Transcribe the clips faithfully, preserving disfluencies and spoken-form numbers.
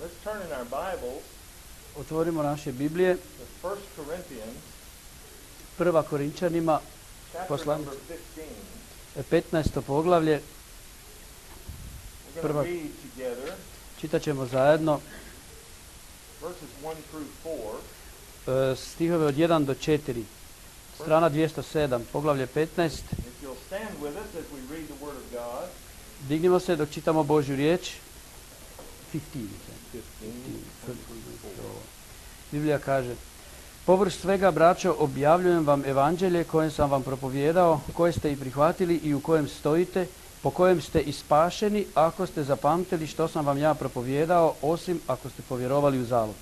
Let's turn in our Bibles Otvorimo naše Biblije. to First Corinthians, Prva Korinčanima, chapter Poslanica. number fifteen. petnaesto poglavlje. We're going Prva. to read together Čitat ćemo zajedno verses one through four. e, stihove od jedan do četiri. Strana dvjesto sedam, poglavlje petnaest. If you'll stand with us as we read the Word of God. Dignimo se dok čitamo Božju riječ. fifteen. fifteen, one through four. Biblija kaže: Povrh svega, braćo, objavljujem vam evanđelje koje sam vam propovijedao, koje ste i prihvatili i u kojem stojite, po kojem ste i spašeni, ako ste zapamtili što sam vam ja propovijedao, osim ako ste povjerovali u zalog.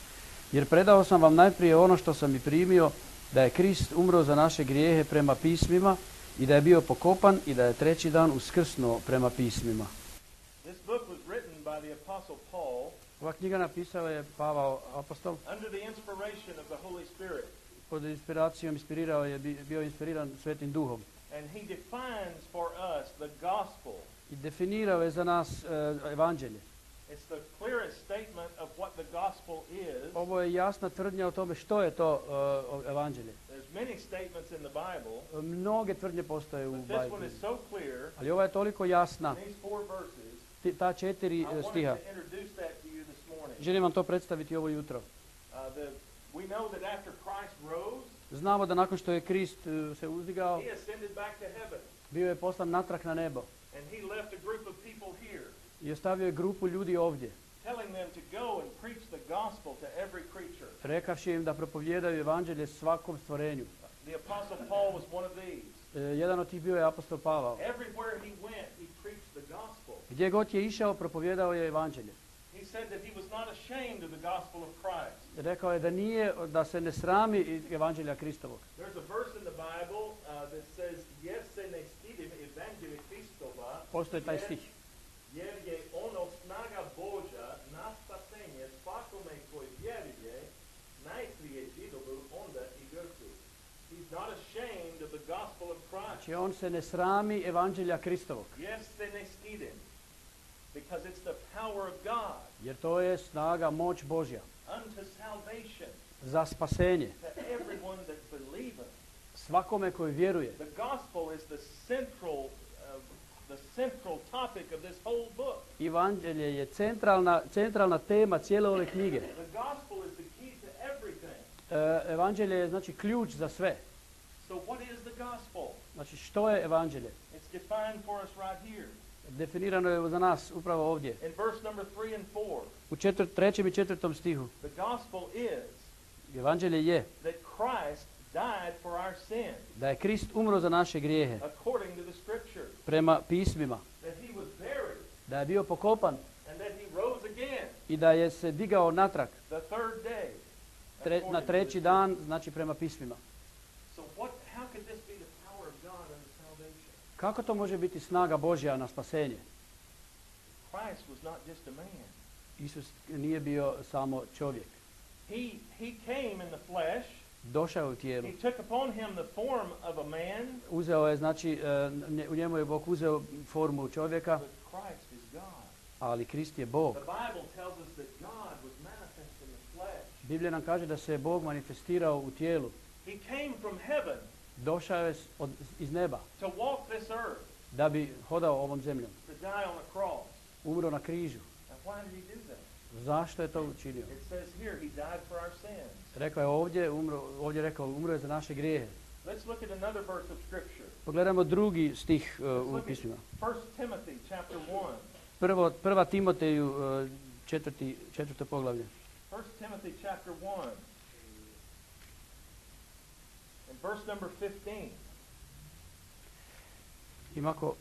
Jer predao sam vam najprije ono što sam i primio, da je Krist umro za naše grijehe prema pismima i da je bio pokopan i da je treći dan uskrsnuo prema pismima. This book was written by the Apostle Paul Ova knjiga napisao je Pavao apostol. under the inspiration of the Holy Spirit. Pod inspiracijom inspirirao je, bi- bio inspiriran Svetim Duhom. And he defines for us the gospel. I definirao je za nas e, evanđelje. It's the clearest statement of what the gospel is. Ovo je jasna tvrdnja o tome što je to e, evanđelje. There's many statements in the Bible, Mnoge tvrdnje postoje u but this one Bibli. is so clear. Ali ova je toliko jasna, These four verses, ti- ta četiri I e, wanted stiha. to introduce that to you this morning. Želim vam to predstaviti ovo jutro. Uh, the, we know that after Christ rose, Znamo da nakon što je Krist e, se uzdigao, he ascended back to heaven, bio je poslan natrag na nebo and he left a group of people here, i ostavio je grupu ljudi ovdje, telling them to go and preach the gospel to every creature. rekavši im da propovijedaju evanđelje svakom stvorenju. The Apostle Paul was one of these. E, jedan od tih bio je apostol Pavao. Everywhere he went, he preached the gospel. Gdje god je išao, propovijedao je evanđelje. He said that he was not ashamed of the gospel of Christ. Rekao je da nije, da se ne srami evanđelja Kristovog. There's a verse in the Bible uh, that says, jer se ne stidim evanđelje Kristova, Postoji taj stih. jer je ono snaga Božja na spasenje svakome koji vjeruje, najprije Židovu, onda i Grku. He's not ashamed of the gospel of Christ. Znači on se ne srami evanđelja Kristovog, Jer se ne stidim, because it's the power of God jer to je snaga, moć Božja unto salvation za spasenje to everyone that believeth. svakome koji vjeruje. The gospel is the central, uh, the central topic of this whole book. Evanđelje je centralna, centralna tema cijele ove knjige. The gospel is the key to everything. E, evanđelje je znači ključ za sve. So what is the gospel? Znači što je evanđelje? It's defined for us right here. Definirano je za nas upravo ovdje. In verse number three and four, U četvr, trećem i četvrtom stihu. the gospel is Evanđelje je that Christ died for our sin, da je Krist umro za naše grijehe according to the scriptures, prema pismima, that he was buried, da je bio pokopan and that he rose again i da je se digao natrag the third day. tre, according na to treći the dan, znači prema pismima. So what, how could this be the power of God unto salvation? Kako to može biti snaga Božja na spasenje? Christ was not just a man. Isus nije bio samo čovjek. He, he came in the flesh. Došao je u tijelu. He took upon him the form of a man, Uzeo je, znači, e, nje- u njemu je Bog uzeo formu čovjeka, but Christ is God. ali Krist je Bog. The Bible tells us that God was manifest in the flesh. Biblija nam kaže da se je Bog manifestirao u tijelu. He came from heaven Došao je s- od, iz neba to walk this earth, da bi hodao ovom zemljom. to die on a cross. Umro na križu. Now why did he do that? Zašto je to učinio? It says here he died for our sins. Rekao je ovdje, umro, ovdje je rekao, umro je za naše grijehe. Let's look at another verse of scripture. Pogledajmo drugi stih uh, Let's u look at pismima. First Timothy chapter one. Prvo, prva Timoteju, uh, četvrti, četvrto poglavlje. First Timothy chapter one. And verse number fifteen. Imako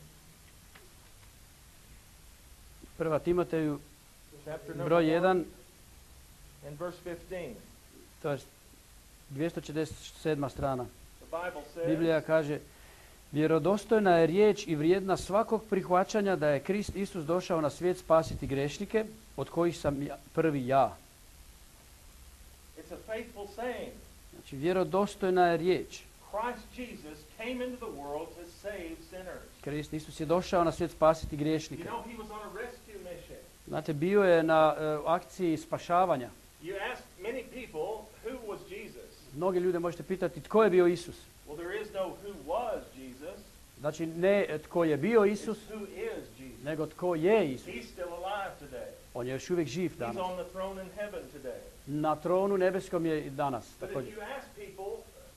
prva Timoteju, Chapter number broj one jedan, and verse fifteen. to je dvjesto četrdeset sedma strana. The Bible says, Biblija kaže: Vjerodostojna je riječ i vrijedna svakog prihvaćanja da je Krist Isus došao na svijet spasiti grešnike, od kojih sam ja, prvi ja. it's a faithful saying. Znači, vjerodostojna je riječ. Christ Jesus came into the world to save sinners. Krist Isus je došao na svijet spasiti You griješnike. know, he was on a rescue mission. Znate, bio je na uh, akciji spašavanja. You ask many people, who was Jesus? Mnogi ljude možete pitati tko je bio Isus. Well, there is no who was Jesus. Znači, ne tko je bio Isus, It's who is Jesus. nego tko je Isus. He's still alive today. On je još uvijek živ He's danas. on the throne in heaven today. Na tronu nebeskom je i danas But if također. you ask people,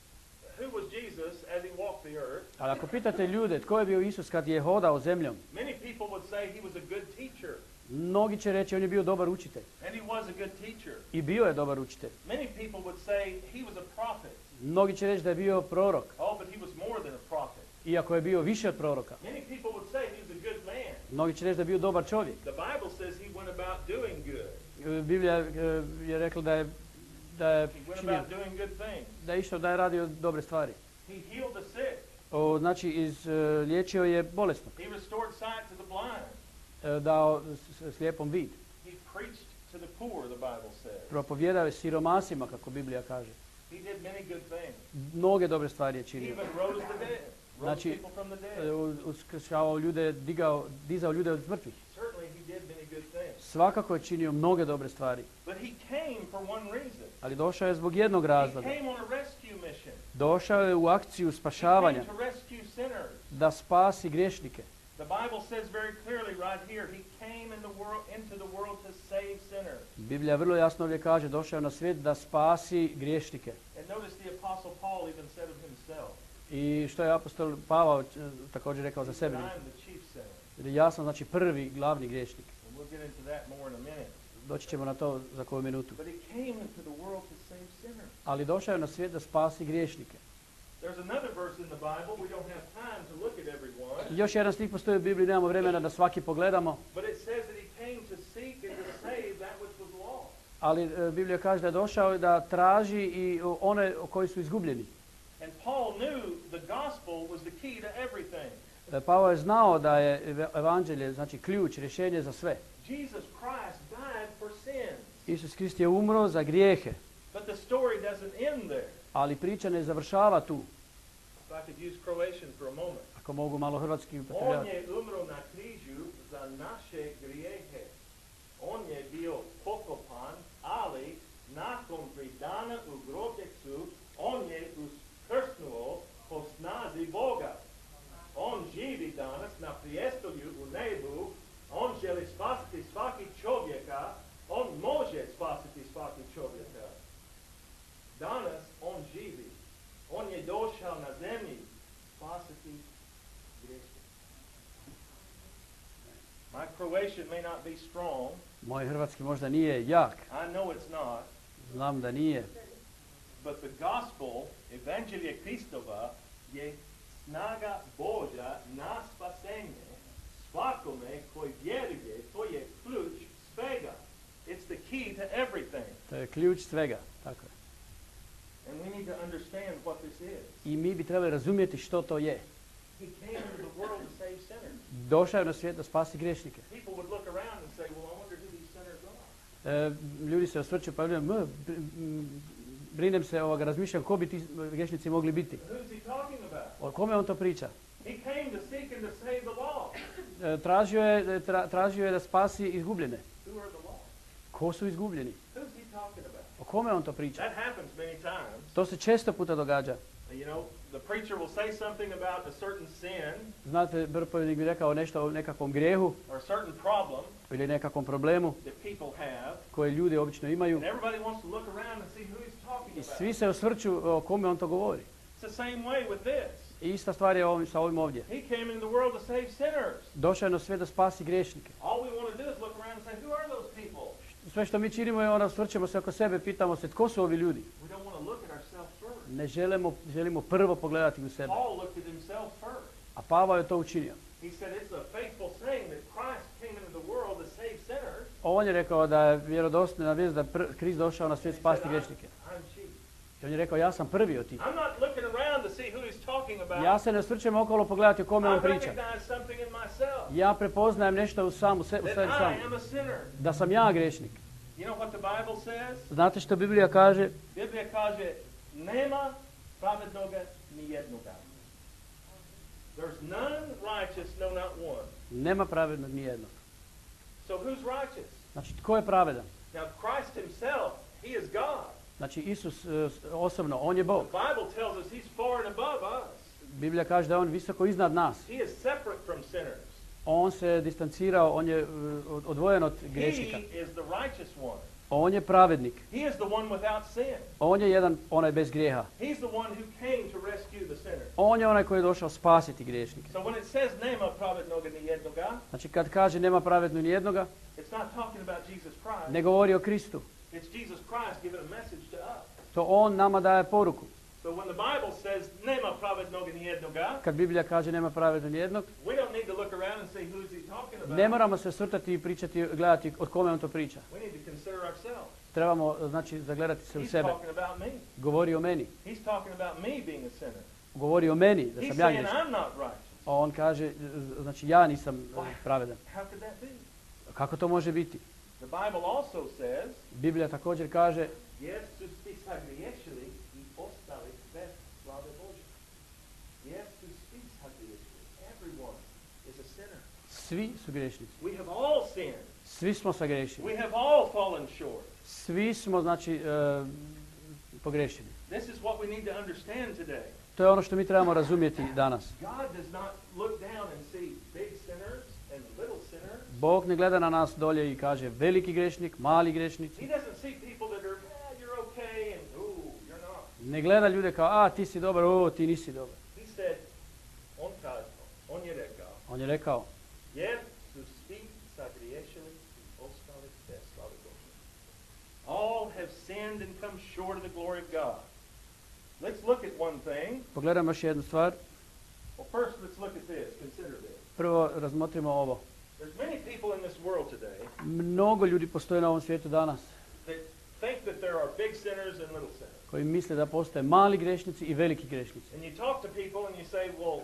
who was Jesus as he walked the earth? Ali ako pitate ljude tko je bio Isus kad je hodao zemljom, Many people would say he was a good teacher. mnogi će reći on je bio dobar učitelj. And he was a good teacher. I bio je dobar učitelj. Many people would say he was a prophet. Mnogi će reći da je bio prorok, Oh, but he was more than a prophet. iako je bio više od proroka. Many people would say he was a good man. Mnogi će reći da je bio dobar čovjek. The Bible says he went about doing good. E, Biblija e, je rekla da je da je He went činio, about doing good things. da je išao da je radio dobre stvari. He healed the sick. O, znači iz, e, liječio je bolesnog, He restored sight to the blind. e, dao s- slijepom vid. He preached to the poor, the Bible says. Propovijedao je siromasima, kako Biblija kaže. He did many good things. Mnoge dobre stvari je He činio. even rose the dead. Rose Znači, people from the E, dead. u- uskršavao ljude, digao, dizao ljude od mrtvih. Certainly he did many good things. Svakako je činio mnoge dobre stvari, But he came for one reason. ali došao je zbog jednog He razloga. came on a rescue mission. Došao je u akciju He came spašavanja, to rescue sinners. da spasi griješnike. The Bible says very clearly right here, he came in the world, into the world to save sinners. Biblija vrlo jasno ovdje kaže, došao je na svijet da spasi griješnike. And notice the Apostle Paul even said of himself, I što je apostol Pavao e, također rekao za he said, sebe. I'm the chief sinner. Jer ja sam znači prvi glavni griješnik. And we'll get into that more in a minute. Doći ćemo na to za koju minutu. But he came into the world to save sinners. Ali došao je na svijet da spasi griješnike. There's another verse in the Bible, we don't have time to look at every one, Još jedan stih postoji u Bibliji, nemamo vremena da svaki pogledamo, but it says that he came to seek and to save that which was lost. ali e, Biblija kaže da je došao da traži i o, one koji su izgubljeni. And Paul knew the gospel was the key to everything. E, Pavao je znao da je eve- evanđelje, znači ključ, rješenje za sve. Jesus Christ died for sins. Isus Krist je umro za grijehe, But the story doesn't end there. ali priča ne završava tu. If I could use Croatian for a moment. Ako mogu malo hrvatski On upotrebljavati. je umro na križu za naše grijehe. On je bio pokopan, ali nakon tri dana u grobljecu on je uskrsnuo po snazi Boga. On živi danas na prijestolju u nebu. On želi spasiti svaki čovjeka. On može spasiti svaki čovjeka. Danas on živi. On je došao na zemlji spasiti griješnike. My Croatian may not be strong. Moj hrvatski možda nije jak, I know it's not. znam da nije, But the gospel, Evangelije Kristova, je snaga Božja na spasenje svakome koji vjeruje. To je ključ svega. It's the key to everything. to je ključ svega. Tako je. And we need to understand what this is. I mi bi trebali razumjeti što to je. He came into the world to save sinners. Došao je na svijet da spasi griješnike. People would look around and say, well, I wonder who these sinners are. E, ljudi se osvrću pa vjerujem, "M, br- m, brinem se, ovoga, razmišljam ko bi ti griješnici mogli biti. Who's he talking about? O kome on to priča? He came to seek and to save the lost. E, tražio, je, tra- tražio je da spasi izgubljene. Who are the lost? Ko su izgubljeni? Who's he talking about? O kome on to priča? That happens many times. To se često puta događa. You know, the preacher will say something about a certain sin Znate, propovjednik bi rekao nešto o nekakvom grijehu or a certain problem ili nekakvom problemu that people have, koje ljudi obično imaju and everybody wants to look around and see who he's talking i about. svi se osvrću o kome on to govori. It's the same way with this. I ista stvar je ovim, sa ovim ovdje. He came into the world to save sinners. Došao je na svijet da spasi griješnike. All we want to do is look around and say, who are those people? Sve što mi činimo je ono, osvrćemo se oko sebe, pitamo se tko su ovi ljudi. We don't want to look at ourselves first. Ne želimo, želimo prvo pogledati u sebe. Paul looked at himself first. A Pavao je to učinio. He said it's a faithful saying that Christ came into the world to save sinners. On je rekao da je vjerodostojna vijest da pr- Krist došao na svijet He spasti said, griješnike. I'm, I'm chief. I on je rekao, ja sam prvi od tih. I'm not looking around to see who he's talking about. Ja se ne osvrćem okolo pogledati o kome I on priča. recognize something in myself. Ja prepoznajem nešto u samu se, u That sebi I sam. am a sinner. Da sam ja griješnik. You know what the Bible says? Znate što Biblija kaže? Biblija kaže, nema pravednoga ni jednoga. There's none righteous, no not one. Nema pravednog nijednog. So who's righteous? Znači, tko je pravedan? Now Christ himself, he is God. Znači, Isus uh, osobno, on je Bog. The Bible tells us he's far and above us. Biblija kaže da je on visoko iznad nas. He is separate from sinners. On se distancirao, on je uh, odvojen od grešnika. He is the righteous one. On je pravednik. He is the one without sin. On je jedan, onaj bez grijeha. He's the one who came to rescue the sinner. On je onaj koji je došao spasiti griješnike. So when it says nema pravednoga ni jednoga, Znači, kad kaže nema pravednu ni jednoga, it's not talking about Jesus Christ. ne govori o Kristu. It's Jesus Christ giving a message to us. To on nama daje poruku. So when the Bible says nema pravednoga ni jednoga, Kad Biblija kaže nema pravednu ni jednog, we don't need to look around and say who's he talking about. ne moramo se osvrtati i pričati, gledati od kome on to priča. We need to consider ourselves. Trebamo, znači, zagledati se u He's sebe. talking about me. Govori o meni. He's talking about me being a sinner. Govori o meni, da He's sam ja saying grešan. I'm not righteous. A on kaže, znači, ja nisam eh, pravedan. How could that be? Kako to može biti? The Bible also says, Biblija također kaže, jer su svi sagriješili i ostali bez slave Božje. Jer su svi sagriješili. Everyone is a sinner. svi su grešnici. We have all sinned. Svi smo sagrešili. We have all fallen short. Svi smo, znači, uh, pogrešili. This is what we need to understand today. To je ono što mi trebamo razumjeti danas. God does not look down and see big sinners and little sinners. Bog ne gleda na nas dolje i kaže veliki grešnik, mali grešnici. He doesn't see people that are, eh, you're okay, and ooh, you're not. Ne gleda ljude kao, a ti si dobar, o ti nisi dobar. He said, on kaže, on je rekao, On je rekao, jer su svi sagriješili i ostali bez slave Božje. All have sinned and come short of the glory of God. Let's look at one thing. pogledajmo još jednu stvar. Well, first let's look at this. Consider this. Prvo razmotrimo ovo. There's many people in this world today Mnogo ljudi postoje na ovom svijetu danas that think that there are big sinners and little sinners. koji misle da postoje mali grešnici i veliki grešnici. And you talk to people and you say, well,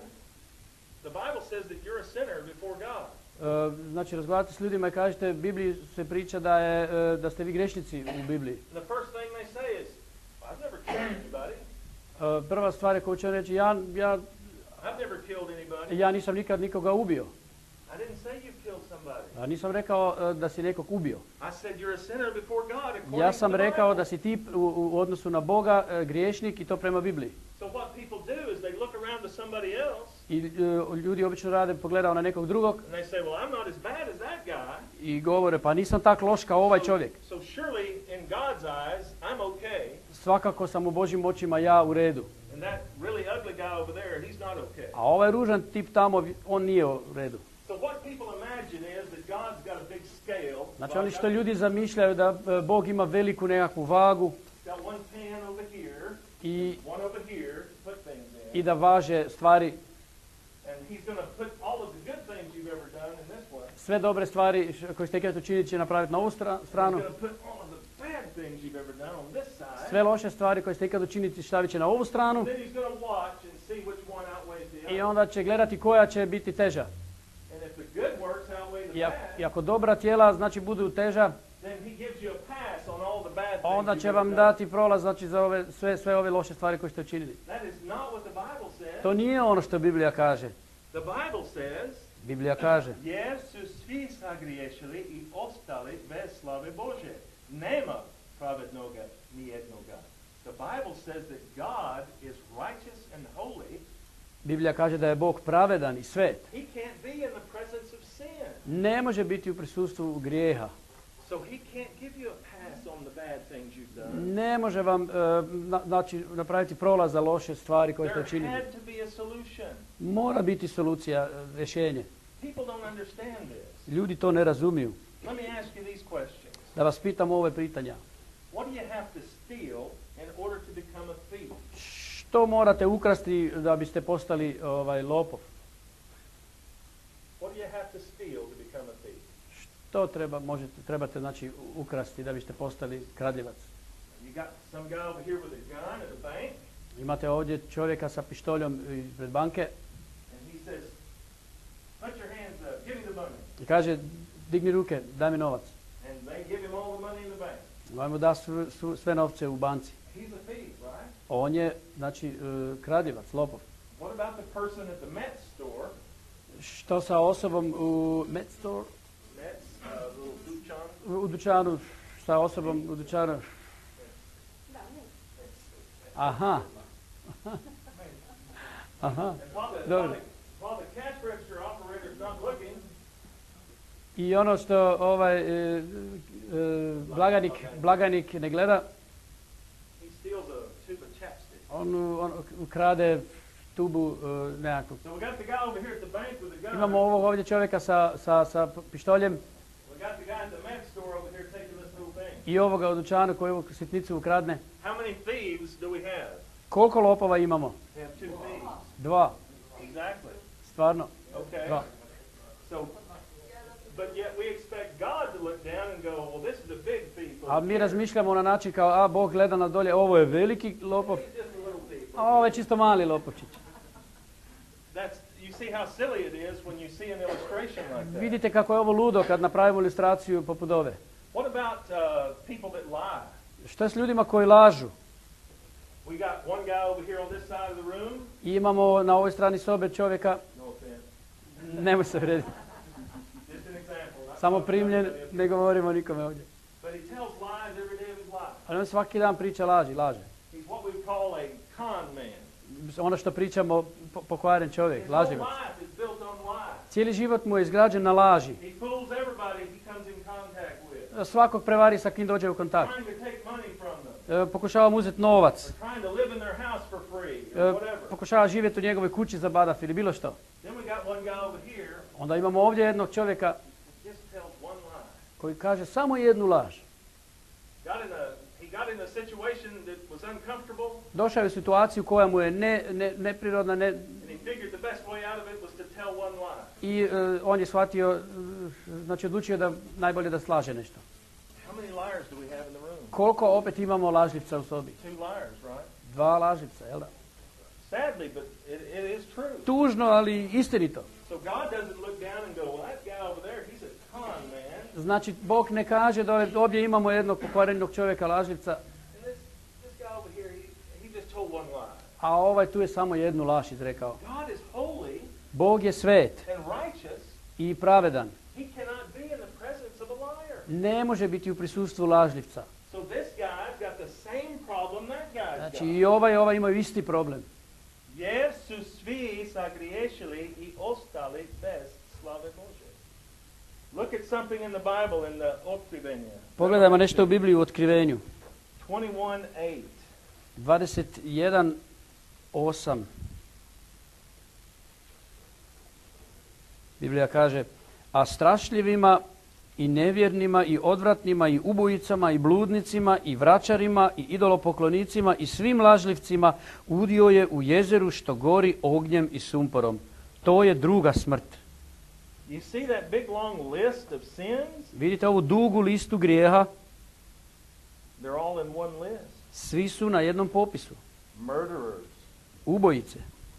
the Bible says that you're a sinner before God. Uh, znači, razgovarate s ljudima i kažete, u Bibliji se priča da, je, uh, da ste vi grešnici u Bibliji. And the first thing they say is, I've never killed anybody. Uh, prva stvar je koju će reći, ja, ja, I've never killed anybody. ja nisam nikad nikoga ubio. I didn't say you killed somebody. A nisam rekao uh, da si nekog ubio. I said you're a sinner before God according Ja to sam the rekao Bible. da si ti u, u odnosu na Boga uh, griješnik i to prema Bibliji. So what people do is they look around to somebody else I uh, ljudi obično rade, pogledao na nekog drugog and they say, well, I'm not as bad as that guy. i govore, pa nisam tak loš kao ovaj čovjek. So, so surely in God's eyes, I'm okay. Svakako sam u Božjim očima ja u redu. And that really ugly guy over there, he's not okay. A ovaj ružan tip tamo, on nije u redu. So what people imagine is that God's got a big scale. Znači like oni što I've ljudi zamišljaju da uh, Bog ima veliku nekakvu vagu got one pan over here, i, one over here to put things in. i da važe stvari, And he's going to put all of the good things you've ever done in this one. sve dobre stvari š- koje ste ikad učiniti će napraviti na ovu stra- He's stranu. going to put all of the bad things you've ever done on this side. Sve loše stvari koje ste ikad učiniti stavit će na ovu stranu Then he's going to watch and see which one outweighs the other. i onda će gledati koja će biti teža. And if the good works outweigh the I, ak- bad, i ako dobra tijela znači budu teža, then he gives you a pass on all the bad things onda you've će ever vam done. dati prolaz znači za ove, sve, sve ove loše stvari koje ste učinili. That is not what the Bible says. To nije ono što Biblija kaže. The Bible says, Biblija kaže, jer su svi sagriješili i ostali bez slave Božje. Nema pravednoga ni jednoga. The Bible says that God is righteous and holy. Biblija kaže da je Bog pravedan i svet. He can't be in the presence of sin. Ne može biti u prisustvu grijeha. So he can't give you a pass on the bad things you've done. Ne može vam e, na, znači, napraviti prolaz za loše stvari koje ste There učinili. had to be a solution. Mora biti solucija, e, rješenje. People don't understand this. Ljudi to ne razumiju. Let me ask you these questions. Da vas pitam ove pitanja. What do you have to steal in order to become a thief? Što morate ukrasti da biste postali ovaj, lopov? What do you have to steal to become a thief? Što treba, možete, trebate znači, ukrasti da biste postali kradljivac? You got some guy over here with a gun at a bank, Imate ovdje čovjeka sa pištoljom ispred banke and he says, put your hands up, give me the money. i kaže, digni ruke, daj mi novac. And they give him all the money in the bank. On mu da su, su, sve novce u banci. He's a thief, right? On je, znači, e, kradljivac, lopov. What about the person at the Met store? Što sa osobom u Met Store? Met's uh, u dućanu sa osobom u dućanu. Aha. Aha. Dobro. I ono što ovaj e, e, blagajnik, blagajnik ne gleda, on, on ukrade tubu e, nekakvu. Imamo ovog ovdje čovjeka sa, sa, sa pištoljem i ovoga u dućanu koji ovu sitnicu ukradne. Koliko lopova imamo? Dva. Stvarno? Dva. A mi razmišljamo na način kao, a Bog gleda na dolje, ovo je veliki lopov, a ovo je čisto mali lopovčić. Vidite kako je ovo ludo kad napravimo ilustraciju poput ove. Što je s ljudima koji lažu? I imamo na ovoj strani sobe čovjeka, nemoj se vrediti. Samo primljen, ne govorimo nikome ovdje. Ali on svaki dan priča laži, laže. Ono što pričamo, pokvaren čovjek, laživac. Cijeli život mu je izgrađen na laži. Svakog prevari sa kim dođe u kontakt. Pokušava mu uzeti novac. Pokušava živjeti u njegovoj kući za badaf ili bilo što. Onda imamo ovdje jednog čovjeka koji kaže samo jednu laž. Došao je u situaciju koja mu je ne, ne, neprirodna, ne... I uh, on je shvatio, uh, znači odlučio da najbolje da slaže nešto. Koliko opet imamo lažljivca u sobi? Dva lažljivca, jel da? Tužno, ali istinito. Znači, Bog ne kaže da ovdje imamo jednog pokvarenog čovjeka lažljivca, a ovaj tu je samo jednu laž izrekao. Bog je svet i pravedan. Ne može biti u prisustvu lažljivca. Znači i ovaj i ovaj imaju isti problem. Jer su svi sagriješili i ostali bez slave Božje. Look at something in the Bible in the Otkrivenje. Pogledajmo nešto u Bibliji u Otkrivenju. dvadeset jedan osam. Biblija kaže, a strašljivima i nevjernima i odvratnima i ubojicama i bludnicima i vračarima i idolopoklonicima i svim lažljivcima udio je u jezeru što gori ognjem i sumporom. To je druga smrt. You see that big long list of sins? Vidite ovu dugu listu grijeha? They're all in one list. Svi su na jednom popisu. Murderers, ubojice,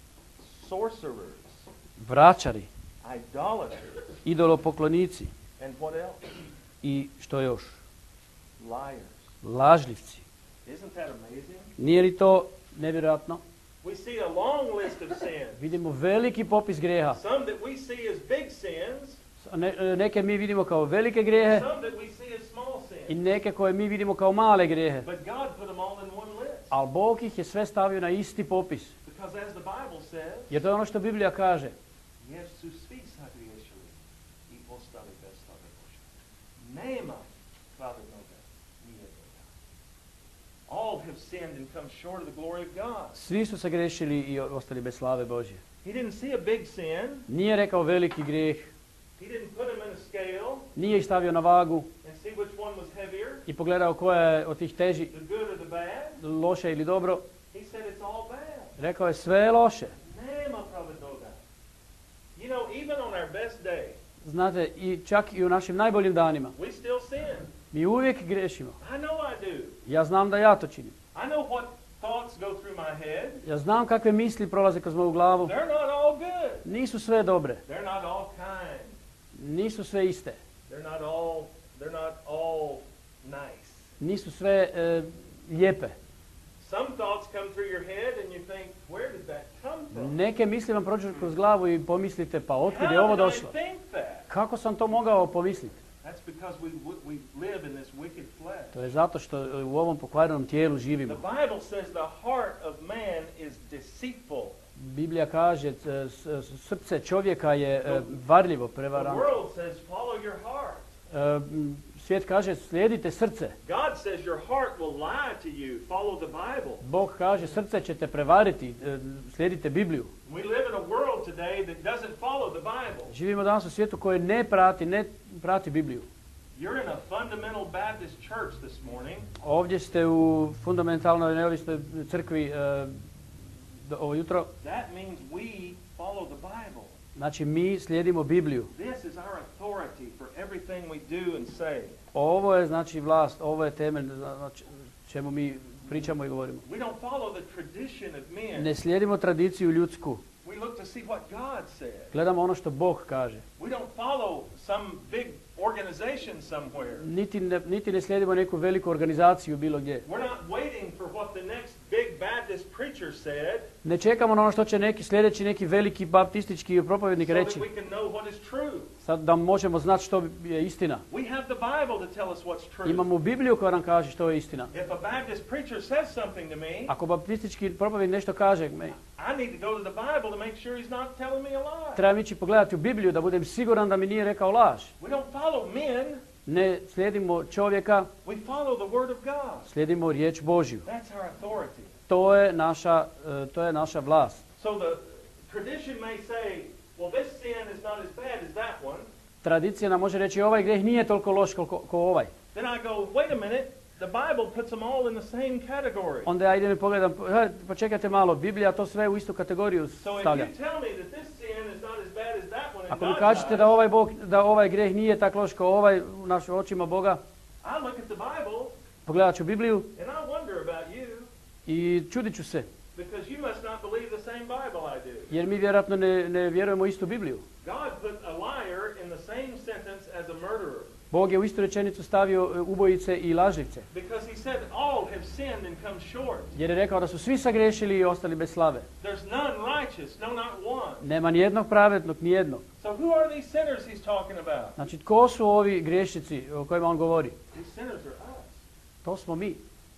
sorcerers, vračari, idolaters, idolopoklonici and what else? I što još? Liars. Lažljivci. Isn't that amazing? Nije li to nevjerojatno? We see a long list of sins. Vidimo veliki popis grijeha. Some that we see as big sins. Ne, neke mi vidimo kao velike grijehe. Some that we see as small sins. I neke koje mi vidimo kao male grijehe. But God put them all in one list. Ali Bog ih je sve stavio na isti popis. Because as the Bible says, jer to je ono što Biblija kaže. Jer su svi sagriješili i ostali bez slave Božje. Nema pravednoga nijednoga. All have sinned and come short of the glory of God. Svi su sagrešili i ostali bez slave Božje. He didn't see a big sin. Nije rekao veliki grijeh. He didn't put him in a scale. Nije ih stavio na vagu. And see which one was heavier. I pogledao koja je od tih teži. The good or the bad. Loše ili dobro. He said it's all bad. Rekao je sve je loše. Nema pravednoga. You know, even on our best day. Znate, i čak i u našim najboljim danima. We still sin. Mi uvijek grešimo. I know I do. Ja znam da ja to činim. I know what thoughts go through my head. Ja znam kakve misli prolaze kroz moju glavu. They're not all good. Nisu sve dobre. They're not all kind. Nisu sve iste. They're not all they're not all nice. Nisu sve e, lijepe. Some thoughts come through your head and you think, where did that come from? Neke misli vam prođu kroz glavu i pomislite, pa otkud je ovo došlo? Kako sam to mogao pomisliti? That's That's because we we live in this wicked flesh. To je zato što u ovom pokvarenom tijelu The živimo. Bible says the heart of man is deceitful. Biblija kaže e, s- s- srce čovjeka je e, varljivo, The prevarantno. world says follow your heart. E, m, Svijet kaže slijedite srce. God says your heart will lie to you. Follow the Bible. Bog kaže srce će te prevariti, e, slijedite Bibliju. We live in a world today that doesn't follow the Bible. Živimo danas u svijetu koji ne prati, ne prati Bibliju. You're in a fundamental Baptist church this morning. Ovdje ste u fundamentalnoj neovisnoj crkvi e, do- ovo jutro. That means we follow the Bible. Znači mi slijedimo Bibliju. This is our authority for everything we do and say. Ovo je znači vlast, ovo je temelj na č- čemu mi pričamo i govorimo. We don't follow the tradition of men. Ne slijedimo tradiciju ljudsku. We look to see what God said. Gledamo ono što Bog kaže. We don't follow some big organization somewhere. Niti ne, niti ne slijedimo neku veliku organizaciju bilo gdje. We're not waiting for what the next big Baptist preacher said Ne čekamo na ono što će neki sljedeći neki veliki baptistički propovjednik so that reći. we can know what is true. Sad da možemo znati što je istina. We have the Bible to tell us what's true. Imamo Bibliju koja nam kaže što je istina. If a Baptist preacher says something to me, Ako baptistički propovjednik nešto kaže, me, I need to go to the Bible to make sure he's not telling me a lie. trebam ići pogledati u Bibliju da budem siguran da mi nije rekao laž. We don't follow men, Ne slijedimo čovjeka, we follow the Word of God. slijedimo riječ Božju. That's our authority. To je naša, e, to je naša vlast. So the tradition may say, well, this sin is not as bad as that one. Tradicija nam može reći ovaj grijeh nije toliko loš koliko ko ovaj. Then I go, wait a minute, the Bible puts them all in the same category. Onda ja idem i pogledam, "He, pa čekajte malo, Biblija to sve u istu kategoriju So if stavlja. you tell me that this sin is not as bad as that one in Ako mi God's kažete eyes, da ovaj, Bog, da ovaj grijeh nije tako loš kao ovaj u našim očima Boga, I look at the Bible pogledat ću Bibliju and I wonder about you i čudit ću se, because you must not believe the same Bible I do. jer mi vjerojatno ne, ne vjerujemo u istu Bibliju. God put a liar in the same sentence as a murderer Bog je u istu rečenicu stavio e, ubojice i lažljivce, because he said all have sinned and come short. jer je rekao da su svi sagrešili i ostali bez slave. There's none righteous, no not one. Nema ni jednog pravednog, ni jednog. So who are these sinners he's talking about? Znači, tko su ovi griješnici o kojima on govori? These sinners are us. To smo mi.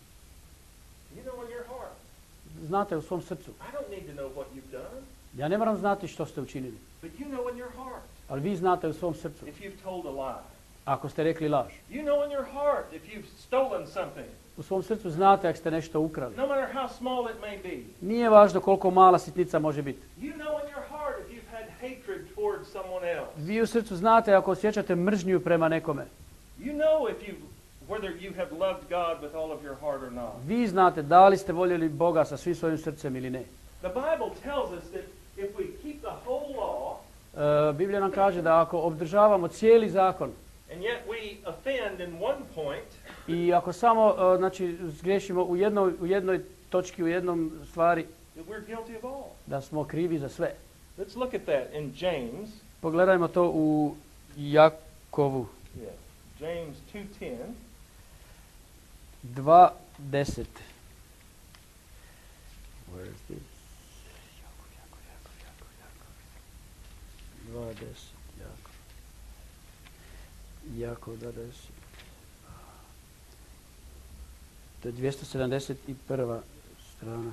You know in your heart. Znate u svom srcu. I don't need to know what you've done, Ja ne moram znati što ste učinili, but you know in your heart ali vi znate u svom srcu. if you've told a lie. Ako ste rekli laž. You know in your heart if you've stolen something, U svom srcu znate ako ste nešto ukrali. no matter how small it may be. Nije važno koliko mala sitnica može biti. You know in your heart if you've had hatred towards someone else. Vi u srcu znate ako osjećate mržnju prema nekome. You know if you whether you have loved God with all of your heart or not. Vi znate da li ste voljeli Boga sa svim svojim srcem ili ne. The Bible tells us that if we keep the whole law E, Biblija nam kaže da ako obdržavamo cijeli zakon and yet we offend in one point, i ako samo e, znači, zgriješimo u jednoj, u jednoj točki, u jednom stvari, that we're guilty of all. da smo krivi za sve. Let's look at that in James. Pogledajmo to u Jakovu Yeah. James two ten. dva deset. Where is this? Jakov, Jakov, Jakov, Jakov, Jakov. dva deset, Jakov. Jakov dva deset. To je dvjesto sedamdeset prva strana.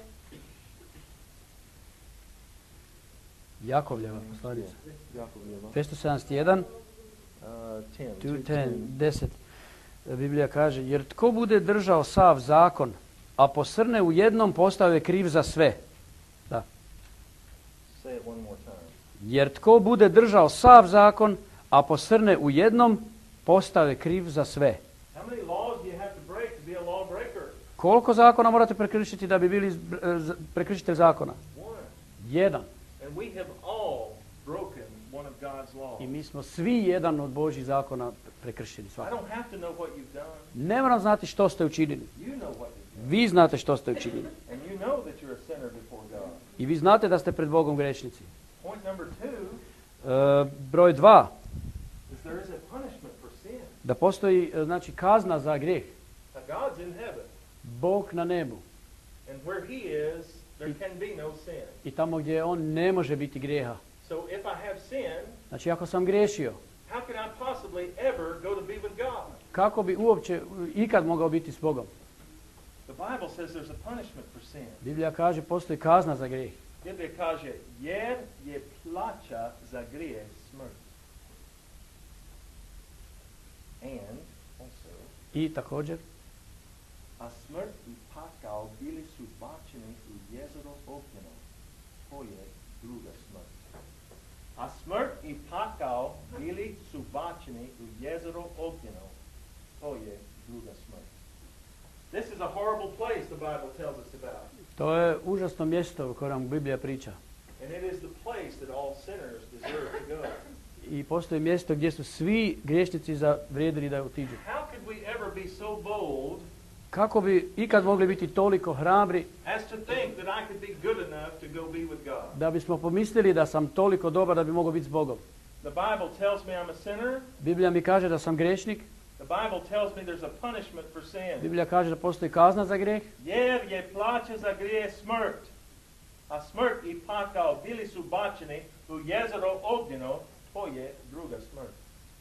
Jakovljeva poslanica. dvjesto sedamdeset jedan, Uh, ten. two ten, deset. Biblija kaže, jer tko bude držao sav zakon, a posrne u jednom, postao je kriv za sve. Da. Say it one more time. Jer tko bude držao sav zakon, a posrne u jednom, postao je kriv za sve. How many laws do you have to break to be a lawbreaker? Koliko zakona morate prekršiti da bi bili zb- z- prekršitelj zakona? One. Jedan. And we have all broken one of God's laws. I mi smo svi jedan od Božjih zakona prekršili I svaki. don't have to know what you've done. Ne moram znati što ste učinili. You know what you've done. Vi znate što ste učinili. And you know that you're a sinner before God. I vi znate da ste pred Bogom grešnici. Point number two E, broj dva. is there is a punishment for sin. Da postoji e, znači kazna za grijeh. Now God's in heaven, Bog na nebu. and where He is, there can be no sin. I tamo gdje on ne može biti grijeha. So if I have sin, Znači ako sam griješio, How can I possibly ever go to be with God? Kako bi uopće ikad mogao biti s Bogom? The Bible says there's a punishment for sin. Biblija kaže postoji kazna za grijeh. Biblija kaže, jer je plaća za grijeh smrt. And, also, I također, a smrt i pakao bili su bačeni u jezero ognjeno. To je druga smrt. A smrt i pakao bili su bačeni u jezero ognjeno. To je druga smrt. This is a horrible place the Bible tells us about. to je užasno mjesto u kojem Biblija priča. And it is the place that all sinners deserve to go. I postoji mjesto gdje su svi griješnici zavrijedili da otiđu. How could we ever be so bold Kako bi ikad mogli biti toliko hrabri as to think that I could be good enough to go be with God? da bismo pomislili da sam toliko dobar da bi mogao biti s Bogom? The Bible tells me I'm a sinner. Biblija mi kaže da sam griješnik. The Bible tells me there's a punishment for sin. Biblija kaže da postoji kazna za grijeh. Jer je plaća za grijeh smrt. A smrt i pakao bili su bačeni u jezero ognjeno, to je druga smrt.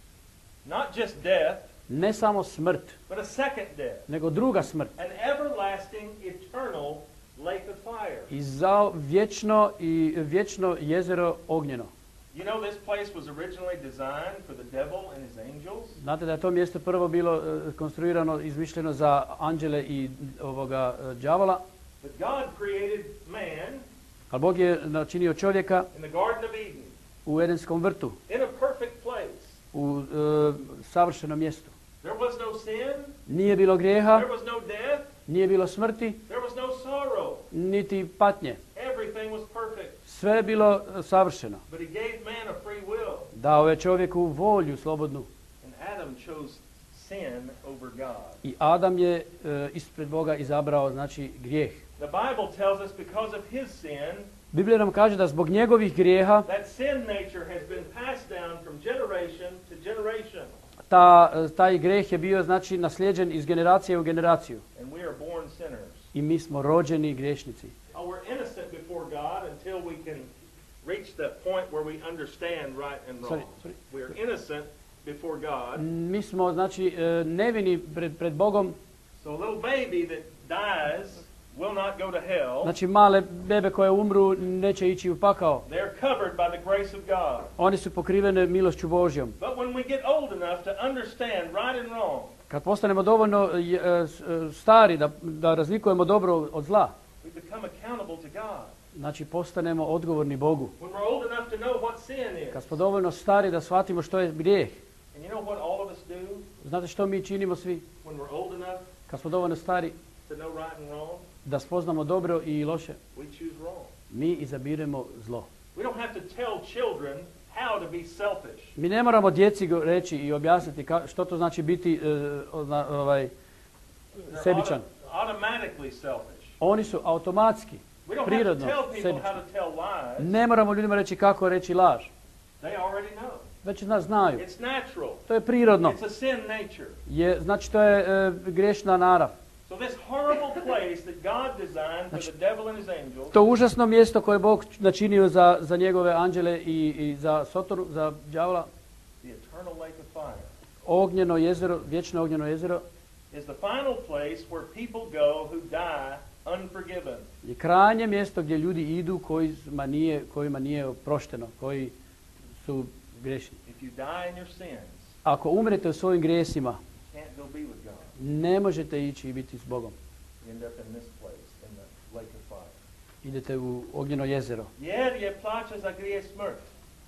Not just death, Ne samo smrt, but a second death. nego druga smrt. An everlasting, eternal lake of fire. I za vječno i vječno jezero ognjeno. You know this place was originally designed for the devil and his angels. Znate da je to mjesto prvo bilo e, konstruirano, izmišljeno za anđele i ovoga e, đavola, But God created man ali Bog je načinio čovjeka in the Garden of Eden u Edenskom vrtu, in a perfect place. u e, savršenom mjestu. There was no sin, Nije bilo grijeha, there was no death, nije bilo smrti, there was no sorrow. niti patnje. Everything was perfect. Sve je bilo e, savršeno. But he gave man a free will. Dao je čovjeku volju slobodnu. And Adam chose sin over God. I Adam je e, ispred Boga izabrao, znači, grijeh. The Bible tells us because of his sin, Biblija nam kaže da zbog njegovih grijeha that sin nature has been passed down from generation to generation. ta, e, taj grijeh je bio, znači, naslijeđen iz generacije u generaciju. And we are born sinners. I mi smo rođeni griješnici. Oh, we're innocent before God until we can reach that point where we understand right and wrong. Sorry, sorry. We're innocent before God. Mi smo, znači, e, nevini pred, pred Bogom. So a little baby that dies will not go to hell. Znači, male bebe koje umru neće ići u pakao. They're covered by the grace of God. Oni su pokrivene milošću Božjom. But when we get old enough to understand right and wrong, Kad postanemo dovoljno e, e, stari da, da razlikujemo dobro od zla, we become accountable to God. znači postanemo odgovorni Bogu. When we're old enough to know what sin is. Kad smo dovoljno stari da shvatimo što je grijeh. And you know what all of us do Znate što mi činimo svi? when we're old enough Kad smo dovoljno stari to know right and wrong? da spoznamo dobro i loše, We choose wrong. mi izabiremo zlo. We don't have to tell children how to be selfish. Mi ne moramo djeci go- reći i objasniti ka, što to znači biti e, ozna- ovaj, They're sebičan. auto- automatically selfish. Oni su automatski, We don't have to prirodno tell people sebični. how to tell lies. Ne moramo ljudima reći kako reći laž. They already know. Već nas znaju. It's natural. To je prirodno. It's a sin nature. Je, znači to je e, griješna narav. So this horrible place that God designed for the devil and his angels, To užasno mjesto koje je Bog načinio za, za njegove anđele i, i za Sotoru, za đavola, the eternal lake of fire, ognjeno jezero, vječno ognjeno jezero, is the final place where people go who die unforgiven. je krajnje mjesto gdje ljudi idu kojima nije, kojima nije oprošteno, koji su grešni. If you die in your sins, Ako umrete u svojim grijesima, you can't go be with God. ne možete ići i biti s Bogom. You end up in this place, in the lake of fire. Idete u ognjeno jezero. Jer je plaća za grijeh smrt.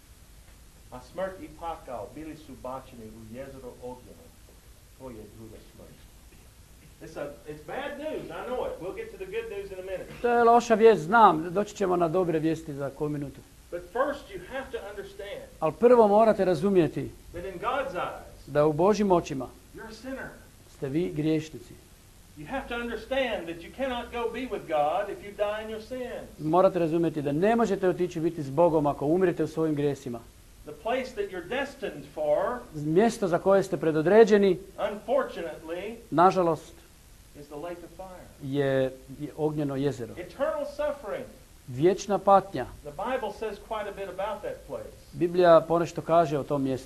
A smrt i pakao bili su bačeni u jezero ognjeno. To je druga smrt. It's, a, it's bad news, I know it. We'll get to the good news in a minute. To je loša vijest, znam, doći ćemo na dobre vijesti za koju minutu. But first you have to understand Ali prvo morate razumjeti that in God's eyes, da u Božjim očima you're a sinner. ste vi griješnici. You have to understand that you cannot go be with God if you die in your sins. Morate razumjeti da ne možete otići biti s Bogom ako umrete u svojim grijesima. The place that you're destined for, Mjesto za koje ste predodređeni, unfortunately, nažalost, is the lake of fire. je, je ognjeno jezero. Eternal suffering. Vječna patnja. The Bible says quite a bit about that place. Biblija ponešto kaže o tom mjestu.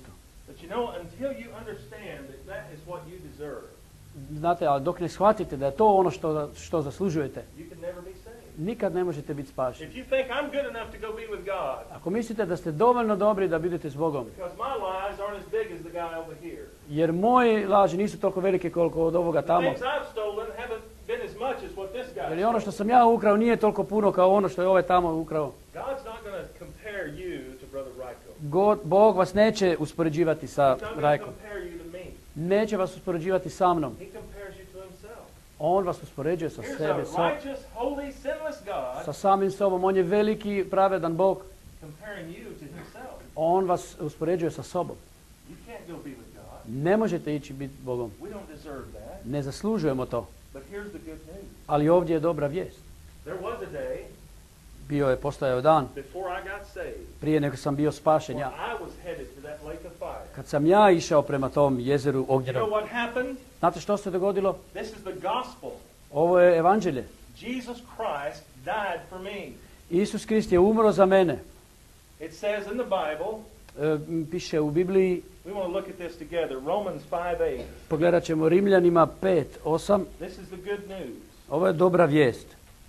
But you know, until you understand that that is what you deserve, Znate, ali dok ne shvatite da je to ono što, što zaslužujete, you can never be saved. nikad ne možete biti spašeni. If you think I'm good enough to go be with God, Ako mislite da ste dovoljno dobri da budete s Bogom, because my lies aren't as big as the guy over here. jer moji laži nisu toliko velike koliko od ovoga The tamo, things I've stolen haven't been as much as what this guy jer i ono što stole. sam ja ukrao nije toliko puno kao ono što je ovaj tamo ukrao. God's not going to compare you to Brother Rajko. God, Bog vas neće uspoređivati sa He's not going to Rajkom. compare you to me. Neće vas uspoređivati sa mnom. He compares you to himself. On vas uspoređuje sa Here's sebe, a sa, righteous, holy, sinless God sa samim sobom. On je veliki, pravedan Bog. comparing you to himself. On vas uspoređuje sa sobom. You can't go be with God. Ne možete ići biti Bogom. We don't deserve that. Ne zaslužujemo to. But here's the good news. Ali ovdje je dobra vijest. There was a day Bio je postojao dan before I got saved prije nego sam bio spašen when ja. I was headed to that lake of fire. Kad sam ja išao prema tom jezeru You know ognjenom. what happened? Znate što se dogodilo? This is the gospel. Ovo je evanđelje. Jesus Christ died for me. Isus Krist je umro za mene. It says in the Bible, E, piše u Bibliji, we want to look at this together, Romans five eight. pogledat ćemo Rimljanima pet osam. This is the good news. Ovo je dobra vijest.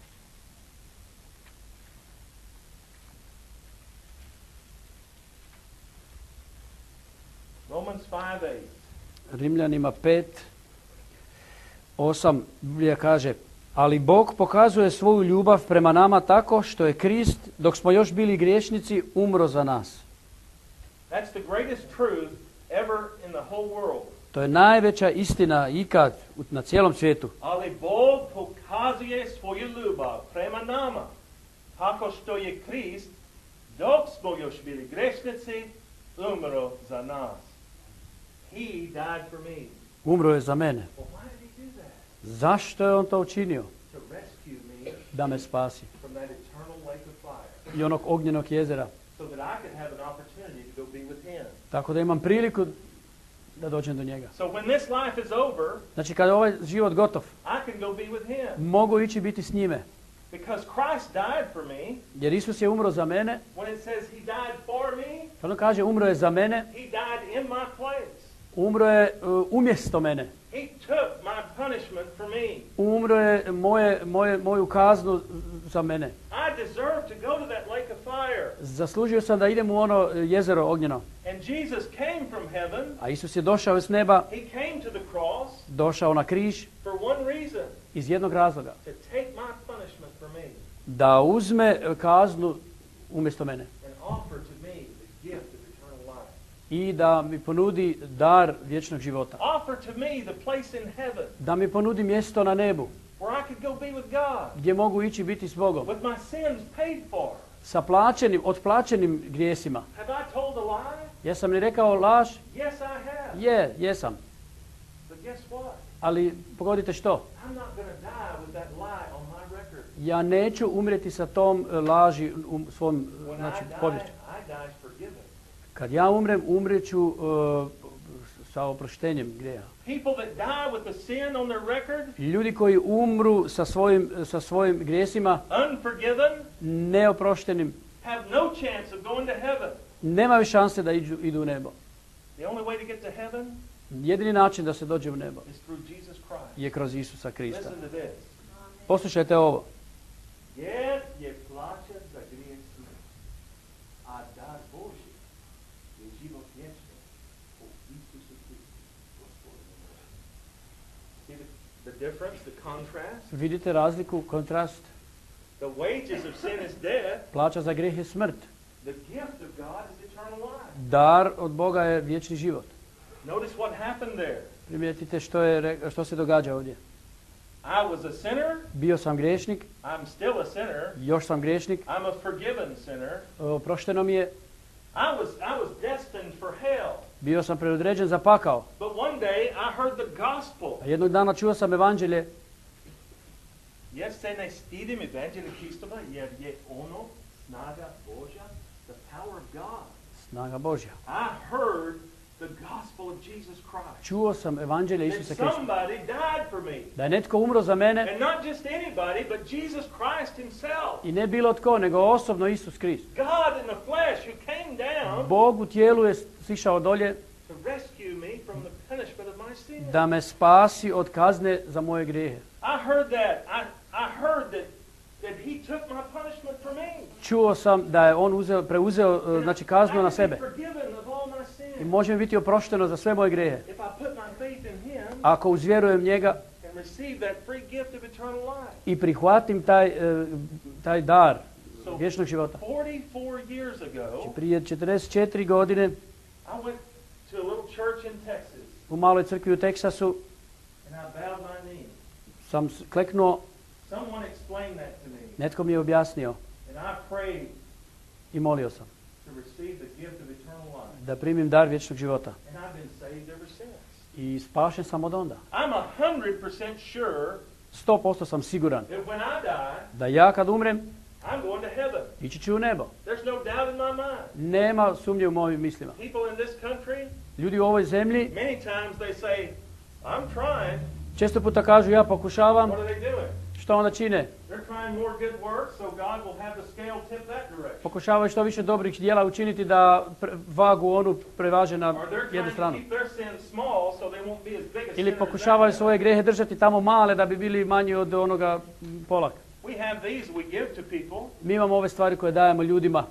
Romans five eight. Rimljanima pet osam. Biblija kaže: ali Bog pokazuje svoju ljubav prema nama tako što je Krist, dok smo još bili griješnici, umro za nas. That's the greatest truth ever in the whole world. To je najveća istina ikad u- na cijelom svijetu. Ali Bog pokazuje svoju ljubav prema nama tako što je Krist, dok smo još bili grešnici, umro za nas. He died for me. Umro je za mene. Well, why did he do that? Zašto je on to učinio? To rescue me Da me spasi. from that eternal lake of fire, I onog ognjenog jezera. so that I could have an opportunity to go be with him. Tako da imam priliku da dođem do njega. So when this life is over, Znači kada je ovaj život gotov, I can go be with him. mogu ići biti s njime. Because Christ died for me, Jer Isus je umro za mene. when it says he died for me, Kad on kaže umro je za mene, he died in my place. umro je uh, umjesto mene. He took my punishment for me. Umro je moje, moje, moju kaznu za mene. I deserve to go to that lake of fire. Zaslužio sam da idem u ono jezero ognjeno. And Jesus came from heaven. A Isus je došao s neba, He came to the cross došao na križ for one reason, iz jednog razloga. to take my punishment for me Da uzme kaznu umjesto mene. and offer to me the gift of eternal life. I da mi ponudi dar vječnog života. Offer to me the place in heaven Da mi ponudi mjesto na nebu where I could go be with God gdje mogu ići biti s Bogom. with my sins paid for. Sa plaćenim, otplaćenim grijesima. Have I told a lie? Jesam li rekao laž? Yes, I have. Je, jesam. But guess what? Ali pogodite što? I'm not going to die with that lie on my record. Ja neću umrijeti sa tom e, laži u svom When znači, I die, poviješću. I die forgiven. Kad ja umrem, umrijeću e, sa oproštenjem grijeha. People that die with the sin on their record, Ljudi koji umru sa svojim, sa svojim grijesima, unforgiven, neoproštenim, have no chance of going to heaven. nemaju šanse da iđu, idu u nebo. The only way to get to heaven Jedini način da se dođe u nebo is through Jesus Christ. je kroz Isusa Krista. Listen to this. Poslušajte ovo. Jer je plaća za grijeh smrt, a dar Božji je život vječni u Isusu Kristu, Gospodinu našem. See the, the difference, the contrast? Vidite razliku, kontrast? The wages of sin is death. Plaća za grijeh je smrt. The gift of God is eternal life. Dar od Boga je vječni život. Notice what happened there. Primijetite što, je, re- što se događa ovdje. I was a sinner. Bio sam griješnik, I'm still a sinner. još sam griješnik, I'm a forgiven sinner. oprošteno mi je, I was, I was destined for hell. bio sam predodređen za pakao. But one day I heard the gospel. A jednog dana čuo sam evanđelje, Jer se ne stidim evanđelja Kristova, jer je ono snaga Božja, the power of God. snaga Božja. I heard the gospel of Jesus Christ. Čuo sam evanđelje That Isusa Krista. somebody died for me. Da je netko umro za mene And not just anybody, but Jesus Christ himself. i ne bilo tko, nego osobno Isus Krist. God in the flesh who came down Bog u tijelu je sišao dolje to da me spasi od kazne za moje grijehe. I heard that. I, I heard that, that he took my punishment for me. Čuo sam da je on uzeo, preuzeo znači kaznu na sebe. I can be forgiven of all my sins. I može mi biti oprošteno za sve moje grijehe. If I put my faith in him Ako uzvjerujem njega and receive that free gift of eternal life. i prihvatim taj, e, taj dar So, vječnog života. forty-four years ago, Znači, prije četrdeset četiri godine I went to a little church in Texas u maloj crkvi u Teksasu and I bowed my knee. sam s- kleknuo, Someone explained that to me netko mi je objasnio and I prayed i molio sam to receive the gift of eternal life. da primim dar vječnog života. And I've been saved ever since. I spašen sam od onda. I'm a hundred percent sure Sto posto sam siguran that when I die, da ja kad umrem I'm going to heaven. ići ću u nebo. There's no doubt in my mind. Nema sumnje u mojim mislima. People in this country, Ljudi u ovoj zemlji many times they say, I'm trying. često puta kažu ja pokušavam, What are they doing? što onda čine? They're trying more good works so God will have the scale tip that direction. Pokušavaju što više dobrih djela učiniti da pre- vagu onu prevaže na Or they're jednu trying to stranu. keep their sins small so they won't be as big a Ili sinner as pokušavaju that. svoje grehe držati tamo male da bi bili manji od onoga m, polaka. We have these we give to people. Mi imamo ove stvari koje dajemo ljudima.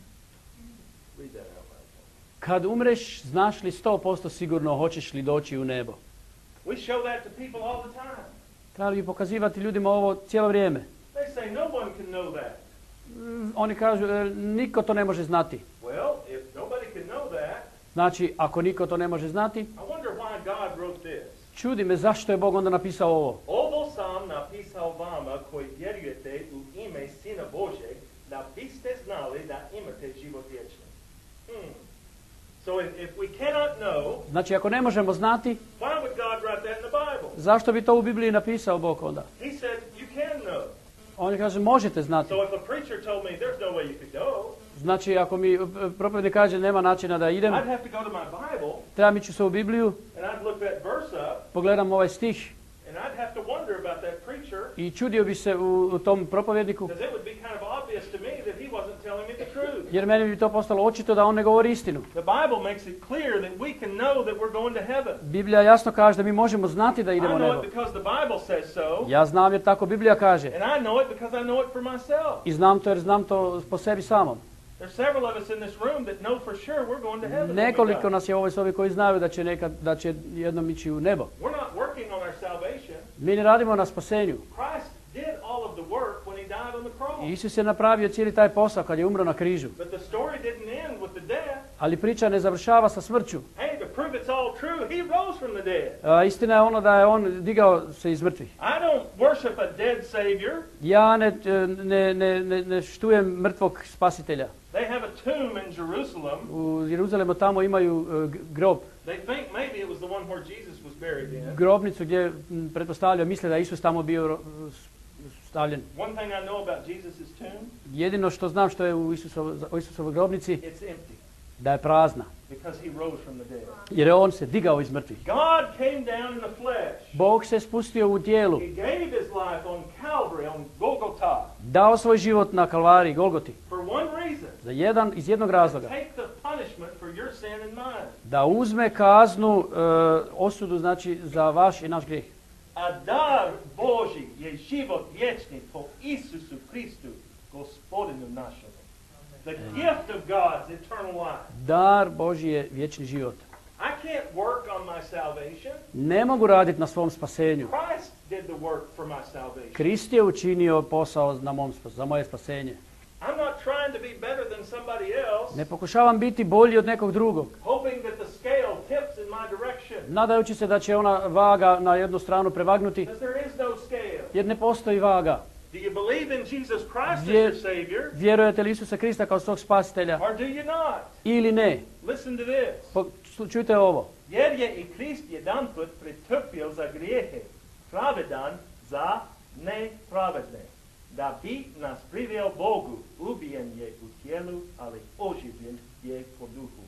Read that out loud. Kad umreš, znaš li sto posto sigurno hoćeš li doći u nebo? We show that to people all the time. Trebali bi pokazivati ljudima ovo cijelo vrijeme. They say no one can know that. Mm, Oni kažu, "E, niko to ne može znati." Well, if nobody can know that, Znači, ako niko to ne može znati, I wonder why God wrote this. čudi me zašto je Bog onda napisao ovo. Ovo sam napisao vama koji vjerujete u ime Sina Božeg, da biste znali da imate život vječni. Hmm. So if, if we cannot know, Znači, ako ne možemo znati, why would God write that in the Bible? zašto bi to u Bibliji napisao Bog onda? He said you can know. On kaže, možete znati. So if a preacher told me there's no way you could go, Znači, ako mi e, propovednik kaže nema načina da idem, I'd have to go to my Bible trebam ići se u Bibliju, and I'd look that verse up pogledam ovaj stih and I'd have to wonder about that preacher i čudio bi se u, u tom propovedniku, because it would be kind of obvious to me that he wasn't telling me the truth. jer meni bi to postalo očito da on ne govori istinu. The Bible makes it clear that we can know that we're going to heaven. Biblija jasno kaže da mi možemo znati da I idemo u know nebo. it because the Bible says so, Ja znam jer tako Biblija kaže. and I know it because I know it for myself. I znam to jer znam to po sebi samom. There's several of us in this room that know for sure we're going to heaven. when we Nekoliko die. nas je u ovoj sobi koji znaju da će nekad, da će jednom ići u nebo. We're not working on our salvation. Mi ne radimo na spasenju. Christ did all of the work when he died on the cross. Isus je napravio cijeli taj posao kad je umro na križu. But the story didn't end with the death. Ali priča ne završava sa smrću. Hey, to prove it's all true, he rose from the dead. A, istina je ono da je on digao se iz mrtvih. I don't worship a dead Savior. Ja ne, ne, ne, ne, ne štujem mrtvog spasitelja. They have a tomb in Jerusalem. U Jeruzalemu tamo imaju uh, g- grob, They think maybe it was the one where Jesus was buried in. grobnicu gdje m, pretpostavljaju, misle da je Isus tamo bio uh, s- stavljen. One thing I know about Jesus' tomb, Jedino što znam što je u, Isusov, u Isusovoj grobnici, it's empty da je prazna. because he rose from the dead. Jer je on se digao iz mrtvih. God came down in the flesh. Bog se spustio u tijelu, He gave his life on Calvary, on Golgotha, dao svoj život na Kalvariji, Golgoti, for one reason. za jedan, iz jednog razloga. Take the punishment for your sin and mine. Da uzme kaznu, uh, osudu, znači za vaš i naš grijeh. A dar Božji je život vječni po Isusu Kristu, Gospodinu našemu. The gift of God's eternal life. Dar Božji je vječni život. I can't work on my salvation. Ne mogu raditi na svom spasenju. Christ did the work for my salvation. Krist je učinio posao na mom, spas- za moje spasenje. I'm not trying to be better than somebody else, Ne pokušavam biti bolji od nekog drugog, hoping that the scale tips in my direction. nadajući se da će ona vaga na jednu stranu prevagnuti, Because there is no scale. jer ne postoji vaga. Do you believe in Jesus Christ as Vje- your Savior, Vjerujete li Isusa Krista kao svog spasitelja or do you not? ili ne? Listen to this. Po- slu- Čujte ovo. Jer je i Krist jedanput pretrpio za grijehe, pravedan za nepravedne, da bi nas priveo Bogu. Ubijen je u tijelu, ali oživljen je po duhu.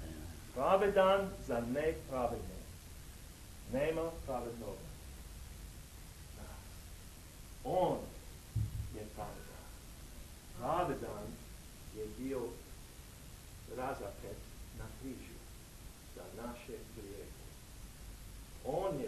Pravedan za nepravedne. Nema pravednog. On je pravedan. Pravedan je bio razapet na križu za naše grijehe. On je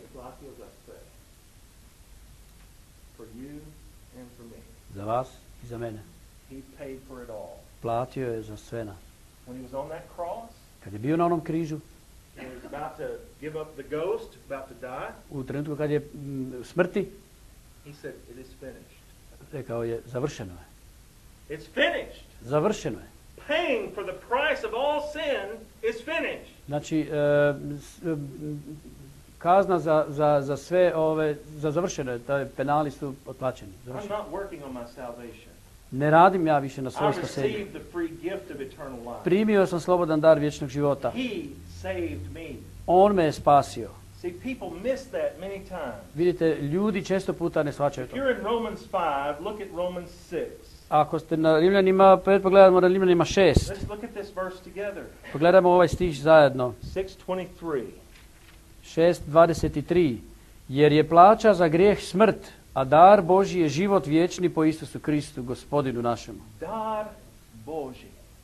Za vas i za mene. He paid for it all. Platio je za sve nas. When he was on that cross, Kad je bio na onom križu, he was about to give up the ghost, about to die. u trenutku kad je mm, smrti, He said, "It is finished." rekao je, završeno je. It's finished. Završeno je. Paying for the price of all sin is finished. Znači, e, s- e, kazna za, za, za sve ove, za završeno je, taj penali su otplaćeni. I'm Završeno. not working on my salvation. Ne radim ja više na I svoje spasenje. received the free gift of eternal life. Primio sam slobodan dar vječnog života. He saved me. On me je spasio. See, people miss that many times. Vidite, ljudi često puta ne shvaćaju If to. you're in Romans five, look at Romans six. Ako ste na Rimljanima, pet pogledamo na Rimljanima šest. Let's look at this verse together. Pogledamo ovaj stih zajedno. six twenty-three. šest dvadeset tri. Jer je plaća za grijeh smrt, a dar Božji je život vječni po Isusu Kristu, gospodinu našemu. Dar Božji.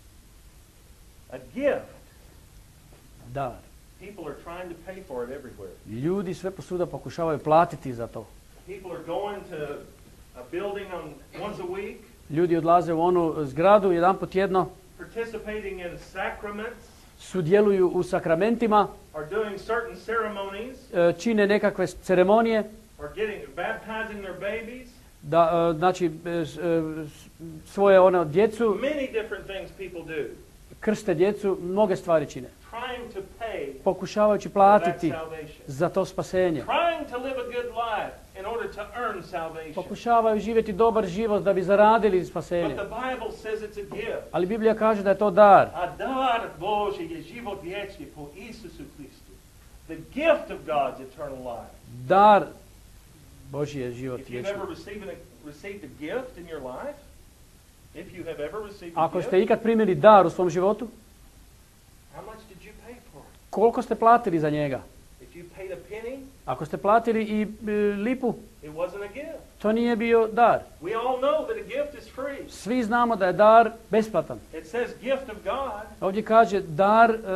A gift. Dar. People are trying to pay for it everywhere. Ljudi sve posuda pokušavaju platiti za to. People are going to a building on once a week, Ljudi odlaze u onu zgradu jedanput tjedno, participating in sacraments, sudjeluju u sakramentima, are doing certain ceremonies, e, čine nekakve ceremonije, are getting baptizing their babies. da, e, znači e, s- e, s- svoje ono djecu, Many different things people do, krste djecu, mnoge stvari čine. trying to pay Pokušavajući for that platiti salvation. za to spasenje. Trying to live a good life in order to earn salvation. Pokušavaju živjeti dobar život da bi zaradili But spasenje. the Bible says it's a gift. Ali Biblija kaže da je to dar. A dar Božji je život vječni po Isusu Kristu. The gift of God's eternal life. Dar Božji je život If you've vječni. ever received a, received a gift in your life, if you have ever received a Ako gift, ste ikad primili dar u svom životu, how much did you pay for it? koliko ste platili za njega? If you paid a penny, Ako ste platili i e, lipu, it wasn't a gift. to nije bio dar. We all know that a gift is free. Svi znamo da je dar besplatan. It says gift of God, Ovdje kaže dar, e,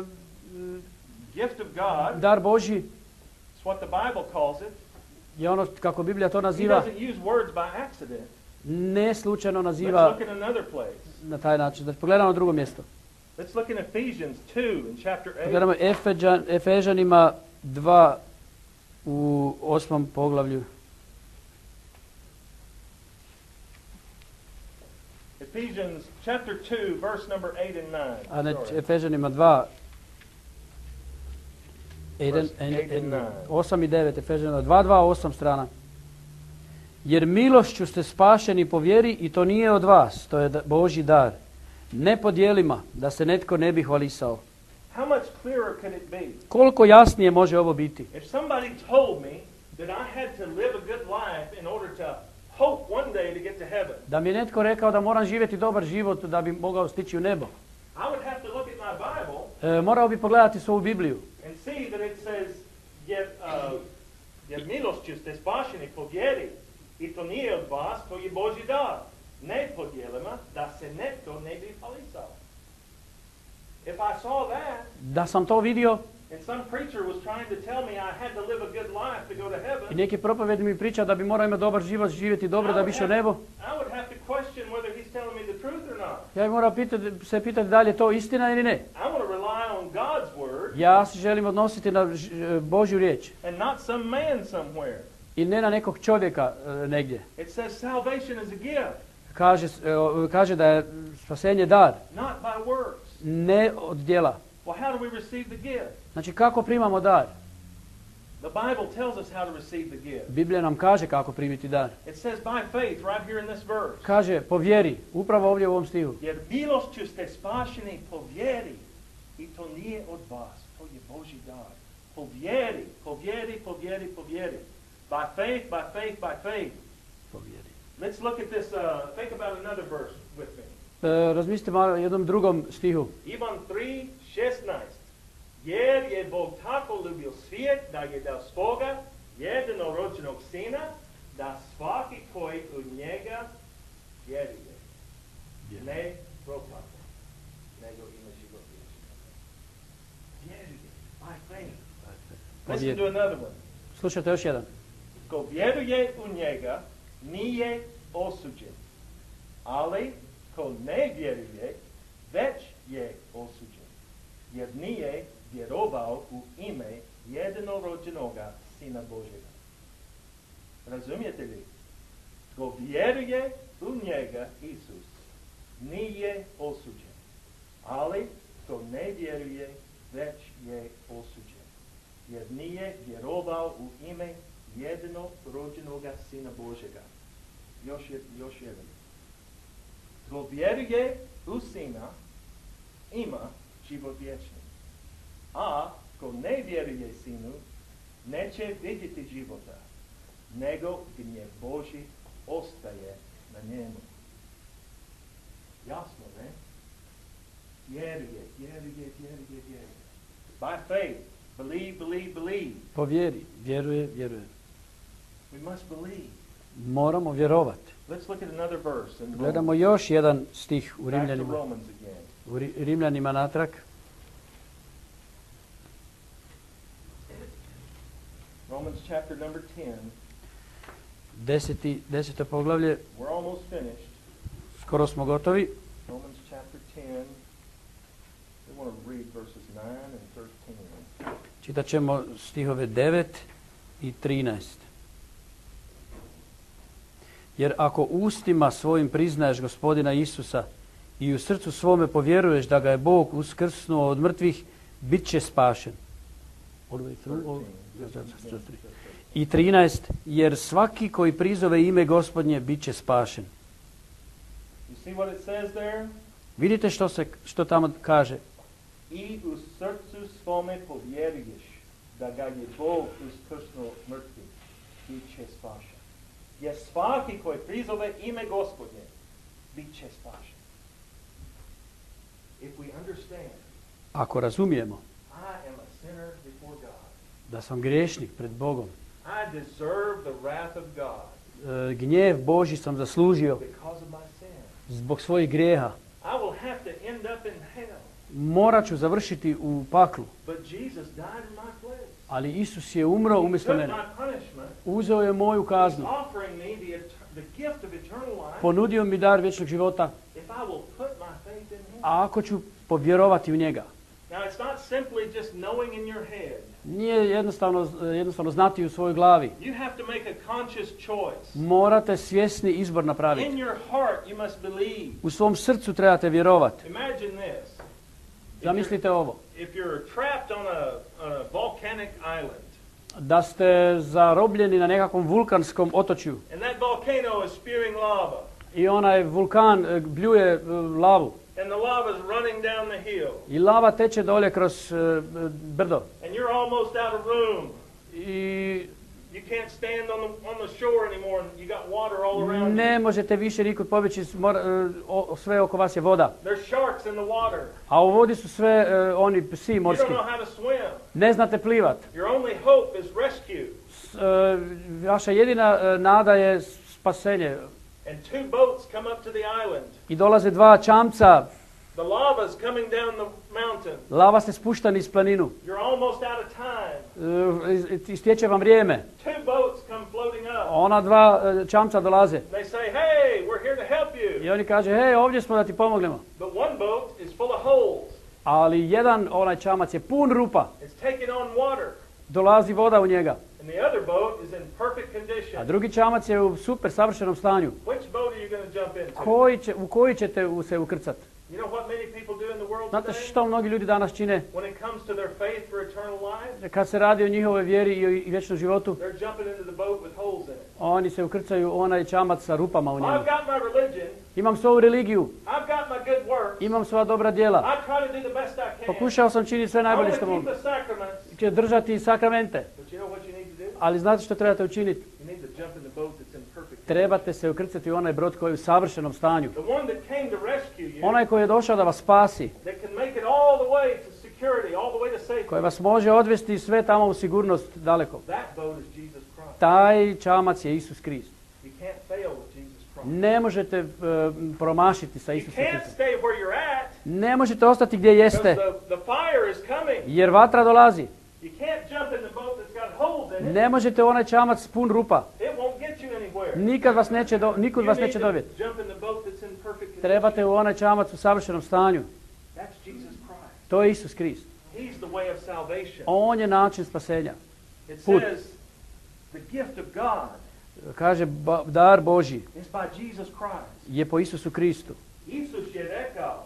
gift of God, dar Božji it's what the Bible calls it. je ono kako Biblija to He naziva, doesn't use words by accident. ne slučajno Let's naziva look at another place. na taj način. Znači, pogledamo drugo mjesto. Let's look in Ephesians two in chapter eight. Pogledamo Efeđan, Efežanima dva u osmom poglavlju. Ephesians chapter two, verse number eight and nine. A ne, Sorry. Efežanima dva, jedan, Verse eight and nine. osam i devet, Efežanima dva, dva, osam strana. Jer milošću ste spašeni po vjeri i to nije od vas, to je da- Božji dar. Ne po djelima, da se netko ne bi hvalisao. How much clearer could it be Koliko jasnije može ovo biti? if somebody told me that I had to live a good life in order to hope one day to get to heaven? Da mi je netko rekao da moram živjeti dobar život da bi mogao stići u nebo. I would have to look at my Bible E, morao bi pogledati svoju Bibliju and see that it says, jer, uh, jer milošću ste spašeni po vjeri i to nije od vas, to je Božji dar. Ne po djelima, da se netko ne bi hvalisao. If I saw that, Da sam to vidio and some preacher was trying to tell me I had to live a good life to go to i heaven, neki propovjednik mi priča da bi morao imati dobar život, živjeti dobro da bi išao u nebo, I would have to question whether he's telling me the truth or not. ja bi morao pitati, se pitati da li je to istina ili ne. I want to rely on God's word Ja se želim odnositi na ž- Božju riječ and not some man somewhere. i ne na nekog čovjeka e, negdje. It says salvation is a gift, Kaže, s- e, o, kaže da je spasenje dar, not by works. ne od djela. Well, how do we receive the gift? Znači kako primamo dar? The Bible tells us how to receive the gift. Biblija nam kaže kako primiti dar. It says by faith right here in this verse. Kaže po vjeri, upravo ovdje u ovom stihu. Jer milošću ste spašeni po vjeri i to nije od vas, to je Božji dar. Po vjeri, po vjeri, po vjeri, po vjeri. By faith, by faith, by faith. Po vjeri. Let's look at this, uh, think about another verse with me. E, razmislite malo o jednom drugom stihu. Ivan tri šesnaest. Jer je Bog tako ljubio svijet da je dao svoga jedinorođenog sina da svaki koji u njega vjeruje ne propadne, nego ima život vječni. Vjeruje, by faith. Po Listen to vjeri. another one. Slušajte još jedan. Ko vjeruje u njega nije osuđen. Ali ko ne vjeruje, već je osuđen, jer nije vjerovao u ime jedinorođenoga Sina Božjega. Razumijete li? Ko vjeruje u njega, Isus, nije osuđen. Ali ko ne vjeruje, već je osuđen, jer nije vjerovao u ime jedinorođenoga Sina Božjega. Još, je, još jedan. Ko vjeruje u Sina, ima život vječni. A ko ne vjeruje Sinu, neće vidjeti života, nego gnjev Božji ostaje na njemu. Jasno, ne? Vjeruje, vjeruje, vjeruje, vjeruje. By faith, believe, believe, believe. Po vjeri, vjeruje, vjeruje. We must believe. Moramo vjerovati. Let's look at another verse in Gledamo Romans. još jedan stih u Back to Rimljanima. Romans again. U Ri- Rimljanima natrag. Romans chapter number ten. Deseti, deseto poglavlje, We're almost finished. skoro smo gotovi. Romans chapter ten. We want to read verses nine and thirteen. Čitat ćemo stihove devet i trinaest. Jer ako ustima svojim priznaješ Gospodina Isusa i u srcu svome povjeruješ da ga je Bog uskrsnuo od mrtvih, bit će spašen. All the way through, all- I trinaest. Jer svaki koji prizove ime Gospodnje, bit će spašen. You see what it says there? Vidite što, se, što tamo kaže? I u srcu svome povjeruješ da ga je Bog uskrsnuo od mrtvih, bit će spašen. Jer svaki koji prizove ime Gospodnje, bit će spašen. If we understand, Ako razumijemo I am a sinner before God. da sam griješnik pred Bogom, I deserve the wrath of God e, gnjev Božji sam zaslužio because of my sin. zbog svojih grijeha, I will have to end up in hell. morat ću završiti u paklu. But Jesus died in my place. Ali Isus je umro He umjesto took mene. my punishment. Uzeo je moju He's kaznu. offering me the, et- the gift of eternal life. Ponudio mi dar vječnog života. If I will put my faith in Him. A ako ću povjerovati u njega. Now it's not simply just knowing in your head. Nije jednostavno, jednostavno znati u svojoj glavi. You have to make a conscious choice. Morate svjesni izbor In napraviti. your heart you must believe. U svom srcu trebate vjerovati. Imagine this. If you're, Zamislite ovo. if you're trapped on a, on a volcanic island, Da ste zarobljeni na nekakvom vulkanskom otočju. and that volcano is spewing lava, I onaj vulkan e, bljuje e, lavu. and the lava is running down the hill, I lava teče dolje kroz e, brdo. and you're almost out of room. I You can't stand on the, on the shore anymore, and you got water all around ne you. možete više nikud pobjeći, mora- e, o- sve oko vas je voda. There's sharks in the water. A u vodi su sve e, oni psi You morski. don't know how to swim. Ne znate plivat. Your only hope is rescue. S- e, vaša jedina e, nada je spasenje. And two boats come up to the island. I dolaze dva čamca, The lava's coming down the mountain. lava se spušta niz planinu. You're almost out of time. E, is- istječe vam vrijeme. Two boats come floating up. Ona dva e, čamca dolaze. They say, hey, we're here to help you. I oni kaže, hej, ovdje smo da ti pomognemo. But one boat is full of holes. Ali jedan onaj čamac je pun rupa. It's taking on water. Dolazi voda u njega. And the other boat is in perfect A condition. drugi čamac je u super savršenom stanju. Which boat are you going to jump into? Koji će, u koji ćete u- se ukrcati? You know what many people do in the world Znate today? što mnogi ljudi danas čine? When it comes to their faith for eternal life, Kad se radi o njihovoj vjeri i, i vječnom životu, they're jumping into the boat with holes in it. oni se ukrcaju u onaj čamac sa rupama u I've njemu. got my religion. Imam svoju religiju, I've got my good works. imam sva dobra djela. I try to do the best I can. Pokušao sam činiti sve I najbolje want što to mogu. keep the sacraments. Će držati sakramente. But you know what you need to do? Ali znate što trebate učiniti? You need to jump in the boat that's in perfect Trebate se ukrcati u onaj brod koji je u savršenom stanju. The one that came to rescue you, Onaj koji je došao da vas spasi, that can make it all the way to security, all the way to safety. koji vas može odvesti sve tamo u sigurnost daleko. That boat is Jesus Christ. Taj čamac je Isus Krist. You can't fail with Jesus Christ. Ne možete e, promašiti sa You Isusom can't Kristom. stay where you're at Ne možete ostati gdje because jeste, the, the fire is coming. jer vatra dolazi. You can't jump in the boat that's got holes in it. Ne možete u onaj čamac pun rupa. It won't get you anywhere. anywhere. Nikad vas neće, do, nikud You vas need neće to dovesti. jump in the boat that's in perfect condition. Trebate u onaj čamac u savršenom stanju. That's Jesus Christ. To je Isus Krist. He's the way of salvation. On je način spasenja. It Put. says the gift of God Kaže, ba, dar Božji is by Jesus Christ. je po Isusu Kristu. Isus je rekao,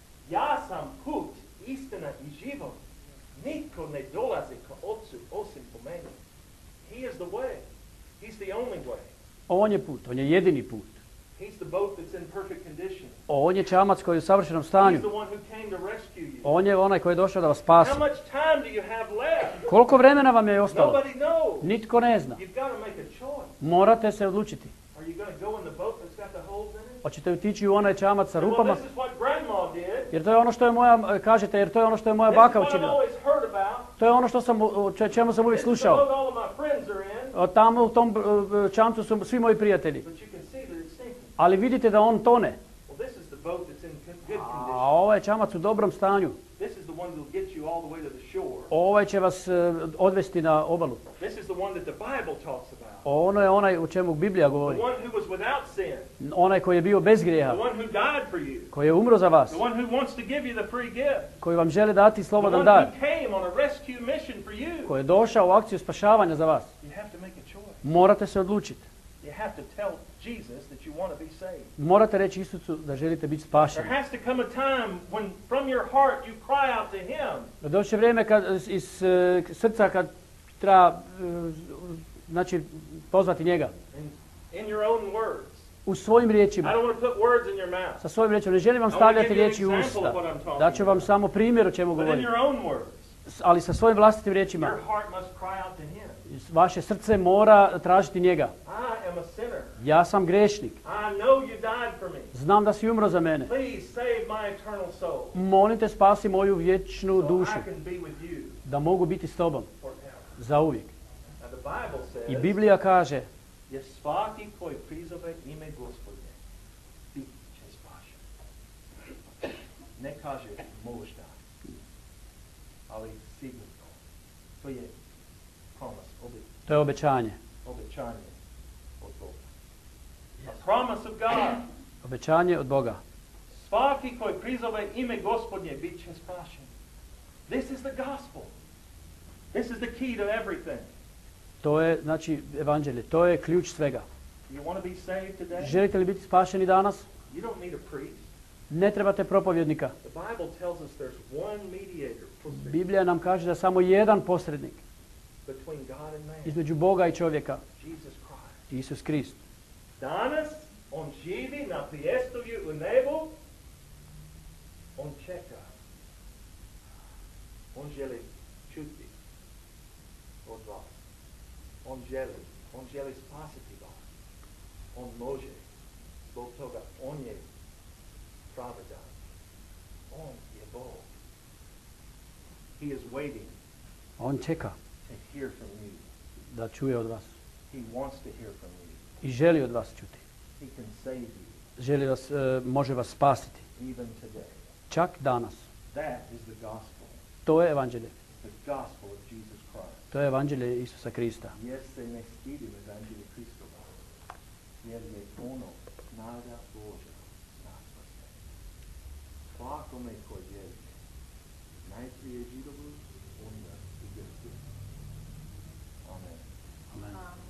ja sam put, istina i život. Nitko ne dolazi ka Otcu osim po meni. He is the way. He's the only way. On je put, on je jedini put. He's the boat that's in perfect condition. On je čamac koji je u savršenom He's stanju. the one who came to rescue you. On je onaj koji je došao da vas spasi. How much time do you have left? Koliko vremena vam je ostalo? Nobody knows. Nitko ne zna. You've got to make a choice. Morate se odlučiti. Are you going to go in the boat that's got the holes in it? Hoćete otići u onaj čamac sa Well, rupama? this is what Grandma did. Jer to je ono što je moja, kažete, jer to je ono što je moja This is baka what I've učinila. always heard about. To je ono što sam, o če- čemu sam uvijek This is the slušao. boat all of my friends are in. O, Tamo u tom e, čamcu su svi moji prijatelji. But you can see that it's sinking. Ali vidite da on tone. Well, this is the boat that's in con- good A condition. ovaj čamac u dobrom stanju. This is the one that will get you all the way to the shore. Ovaj će vas e, odvesti na obalu. This is the one that the Bible talks about. Ono je onaj u čemu Biblija The govori. one who was without sin. Onaj koji je bio bez grijeha. The one who died for you. Koji je umro za vas. The one who wants to give you the free gift. Koji vam želi dati The slobodan one dar. who came on a rescue mission for you. Koji je došao u akciju spašavanja za vas. You have to make a choice. Morate se odlučiti. You have to tell Jesus that you want to be saved. Morate reći Isusu da želite biti There spašeni. has to come a time when from your heart you cry out to Him. Doći će vrijeme kad, iz e, srca kad treba e, znači, pozvati njega. In, in your own words. U svojim I riječima. don't want to put words in your mouth. Sa svojim riječima. Ne želim vam I wanna stavljati give you an riječi u example usta. of what I'm talking Daću vam about. samo primjer o čemu But in govorim. your own words. S- Ali sa svojim vlastitim riječima. Your heart must cry out to Him. Vaše srce mora tražiti njega. I am a sinner. Ja sam grešnik. I know you died for me. Znam da si umro za mene. Please save my eternal soul. Molim te spasi moju vječnu So dušu. I can be with you Da mogu biti s tobom. forever. Za uvijek. Now the Bible says, I Biblija kaže, je svaki koji prizove ime Gospodnje, bit će spašen. Ne kaže možda, ali sigurno. To je promise, obe, to je obećanje. obećanje od Boga. A promise of God. Obećanje od Boga. Svaki koji prizove ime Gospodnje, bit će spašen. This is the gospel. This is the key to everything. To je, znači, evanđelje. To je ključ svega. You want to be saved today? Želite li biti spašeni danas? You don't need a priest. Ne trebate propovjednika. The Bible tells us there's one mediator Biblija nam kaže da samo jedan posrednik between God and man, između Boga i čovjeka. Jesus Christ. Isus Krist. Danas on živi na prijestolju u nebu, on čeka. On želi čuti od vas. On želi, on želi spasiti vas. On može. Zbog toga on je pravedan. On je Bog. He is waiting On čeka to hear from you. da čuje od vas. He wants to hear from you. I želi od vas čuti. He can save you Želi vas, e, može vas spasiti. even today. Čak danas. That is the gospel. To je evanđelje. The gospel of Jesus Christ. To je evanđelje Isusa Krista. Jer se ne stidim evanđelje Kristova, jer je ono snaga Božja na spasenje. Svakome koji vjeruje, najprije Židovu, onda i Grku. Amen. Amen.